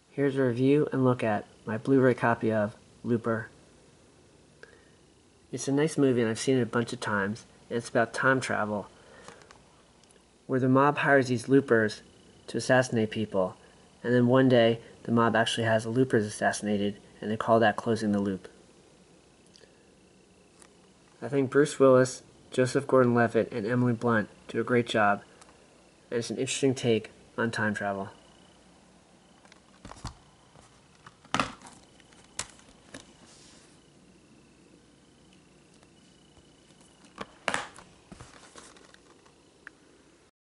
Here's a review and look at my Blu-ray copy of Looper. It's a nice movie and I've seen it a bunch of times, and it's about time travel, where the mob hires these loopers to assassinate people, and then one day the mob actually has the loopers assassinated, and they call that closing the loop. I think Bruce Willis, Joseph Gordon-Levitt, and Emily Blunt do a great job, and it's an interesting take on time travel.